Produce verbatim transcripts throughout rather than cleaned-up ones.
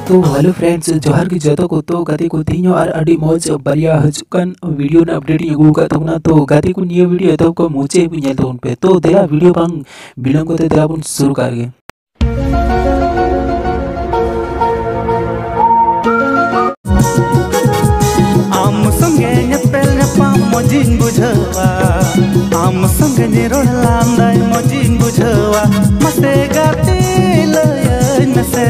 तो hello friends जोहार की जतो को तो गाते को तीनो और अडी मौज बरिया हजुकान वीडियो ना अपडेट अगू का तो ना तो गाते को नियो वीडियो तो को मुचे भी नेल तो उन पे तो देला वीडियो बांग बिलंग को ते देला बुन शुरू कर गे आम संगे नेपेल नेपा मजिन बुझवा आम संगे नेरो लांदाय मजिन बुझवा मसे गाते लय नसे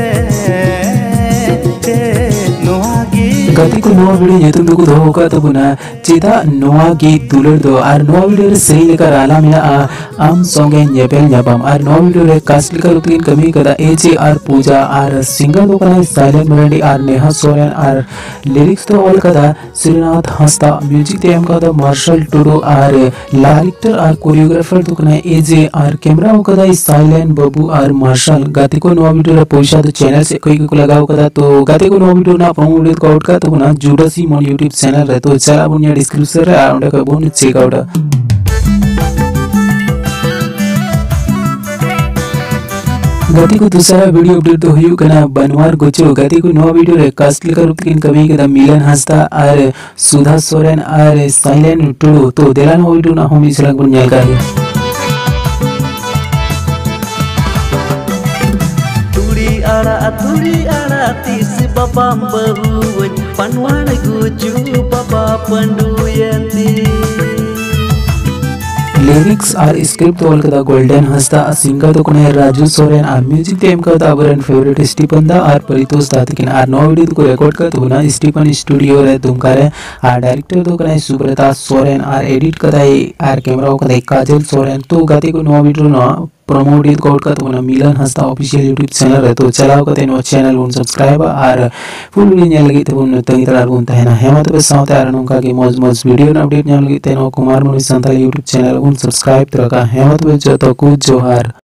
गाती को नवा वीडियो ये तुम को दो का तो बुना चेता नवा गीत दुलर दो और नवा वीडियो रे सही लेकर आला मेरा आम सोंगे नेपेल न्यापम और नवा वीडियो रे कास्ट लेकर उतकिन कमी कदा एजे आर पूजा और सिंगर दो कना साइलेंट मेलोडी और नेहा सोरेन और लिरिक्स तो ऑल कदा श्रीनाथ हंसता म्यूजिक ते एम कदा मार्शल टुडो और डायरेक्टर और कोरियोग्राफर दो कना एजे और कैमरा हो कदा साइलेंट बबू और मार्शल गाती को नवा वीडियो रे पैसा तो चैनल से कोई को लगाओ कदा तो गाती को नवा वीडियो ना प्रोमो वीडियो को आउट का तो ना जुडासी मोन यूट्यूब चैनल रे तो चला बुनिया डिस्क्रिप्शन रे आउंडे को बुन चेक आउट गाती को दूसरा वीडियो अपडेट तो हुई कना बनवार गोचो गाती को नवा वीडियो रे कास्ट लेकर उतकिन कमी के दा मिलन हंसता और सुधा सोरेन और साइलेंट टुडो तो देला नवा वीडियो ना होमी चला बुन न्याल का तुड़ी आड़ा तुड़ी आड़ा तीस बाबा बहु panwan guju baba panduyanti lyrics और स्क्रिप्ट तो कदा गोल्डन हंसता सिंगर तो कोने राजू सोरेन और म्यूजिक टीम का अबरन फेवरेट स्टीफन दा और परितोष दातिकिन और नौ वीडियो को रिकॉर्ड कर तो ना स्टीफन स्टूडियो रे तुमकारे और डायरेक्टर तो कोने सुब्रता सोरेन और एडिट कदा और कैमरा को कदा काजल सोरेन तो गाती को नौ वीडियो ना प्रोमो वीडियो को का तो ना मिलन हंसता ऑफिशियल यूट्यूब चैनल है तो चलाओ का तेनो चैनल उन सब्सक्राइब और फुल वीडियो न्याल लगी तो उन तंगी तलार बुन तहना हेमत पे साउथ आरनो का की मौज मौज वीडियो अपडेट न्याल लगी तेनो कुमार मुनि संताल यूट्यूब चैनल उन सब्सक्राइब तरह का हेमत पे जो तो कुछ जोहार।